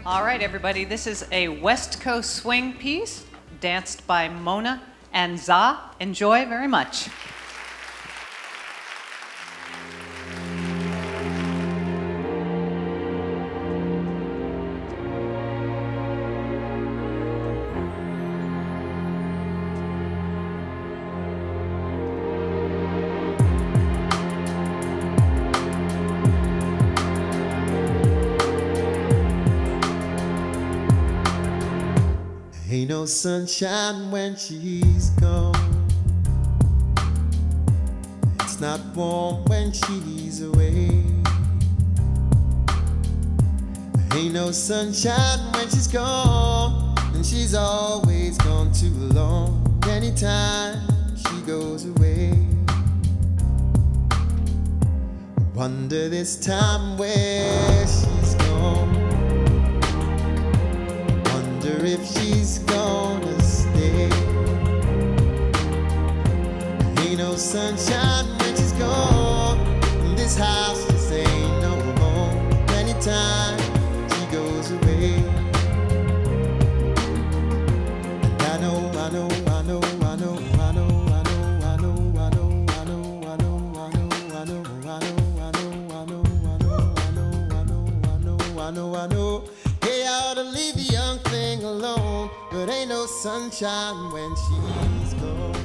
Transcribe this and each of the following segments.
All right, everybody, this is a West Coast swing piece danced by Mona and Za. Enjoy very much. Ain't no sunshine when she's gone. It's not warm when she's away. Ain't no sunshine when she's gone, and she's always gone too long. Anytime she goes away, wonder this time where she's gone. Wonder if she's gonna stay. Ain't no sunshine when she's gone. This house just ain't no home anytime she goes away. And I know, I know, I know, I know, I know, I know, I know, I know, I know, I know, I know, I know, I know, I know, I know. Hey, I ought to leave the young thing alone, but ain't no sunshine when she's gone.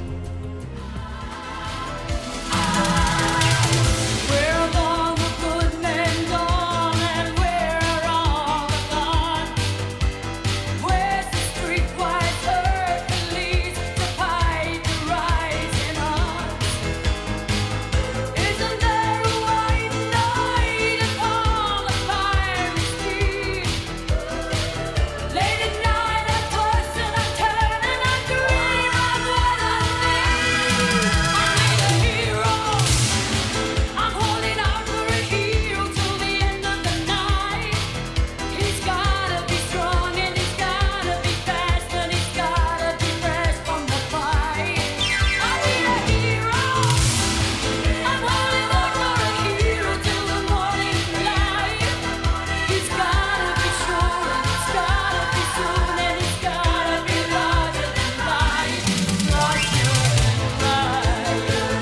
Where have all the good men gone, and where are all the gone? Where's the streetwise Hercules to fight the rising odds? Isn't there a white knight upon the fiery steed? Late at night I toss and I turn and I dream of what I need. I need a hero. I'm holding out for a hero till the end of the night. He's gotta be strong and he's gotta be fast and he's gotta be fresh from the fight. I need a hero. I'm holding out for a hero till the morning light. He's gotta be sure and he's gotta be soon and he's gotta be larger than life. Larger than life.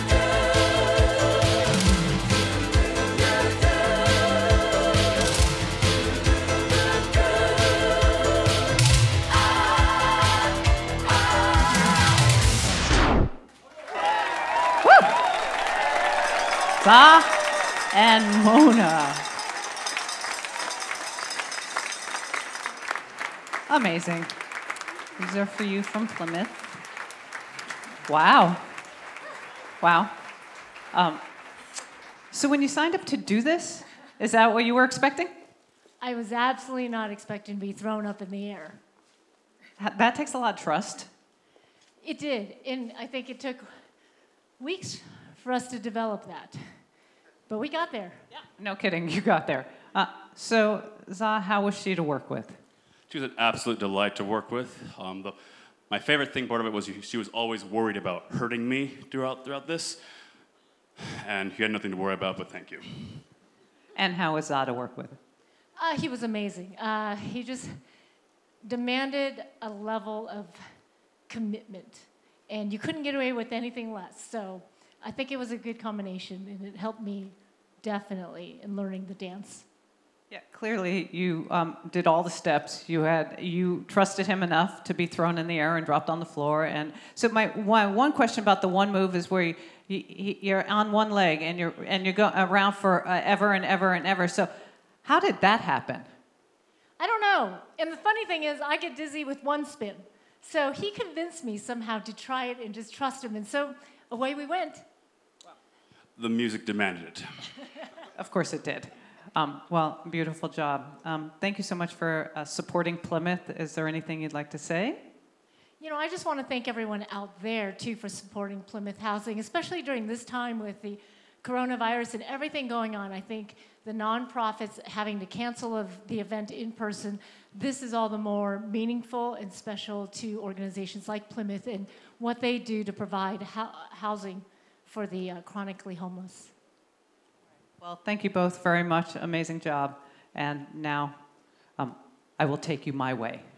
Za and Mona. Amazing. These are for you from Plymouth. Wow. Wow. So when you signed up to do this, is that what you were expecting? I was absolutely not expecting to be thrown up in the air. That takes a lot of trust. It did, and I think it took weeks for us to develop that. But we got there. Yeah. No kidding, you got there. So, Za, how was she to work with? She was an absolute delight to work with. My favorite thing part of it was she was always worried about hurting me throughout this. And you had nothing to worry about, but thank you. And how was Za to work with? He was amazing. He just demanded a level of commitment, and you couldn't get away with anything less. So I think it was a good combination, and it helped me definitely in learning the dance. Yeah, clearly you did all the steps. You trusted him enough to be thrown in the air and dropped on the floor. And so my one question about the one move is where you're on one leg and you're going around for ever and ever and ever. So how did that happen? I don't know. And the funny thing is, I get dizzy with one spin. So he convinced me somehow to try it and just trust him. And so away we went. The music demanded it. Of course it did. Well, beautiful job. Thank you so much for supporting Plymouth. Is there anything you'd like to say? You know, I just want to thank everyone out there, too, for supporting Plymouth Housing, especially during this time with the coronavirus and everything going on. I think the nonprofits having to cancel the event in person, this is all the more meaningful and special to organizations like Plymouth and what they do to provide housing for the chronically homeless. Well, thank you both very much. Amazing job. And now, I will take you my way.